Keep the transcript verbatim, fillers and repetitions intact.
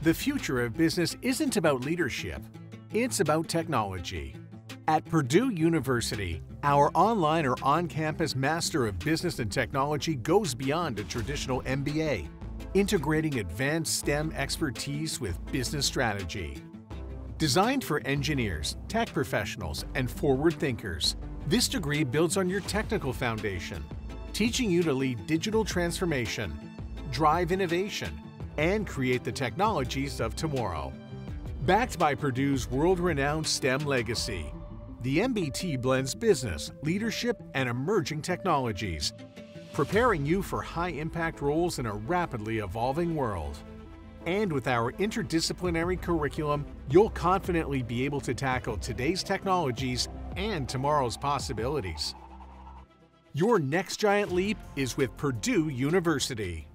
The future of business isn't about leadership, it's about technology. At Purdue University, our online or on-campus Master of Business and Technology goes beyond a traditional M B A, integrating advanced STEM expertise with business strategy. Designed for engineers, tech professionals, and forward thinkers, this degree builds on your technical foundation, teaching you to lead digital transformation, drive innovation, and create the technologies of tomorrow. Backed by Purdue's world-renowned STEM legacy, the M B T blends business, leadership, and emerging technologies, preparing you for high-impact roles in a rapidly evolving world. And with our interdisciplinary curriculum, you'll confidently be able to tackle today's technologies and tomorrow's possibilities. Your next giant leap is with Purdue University.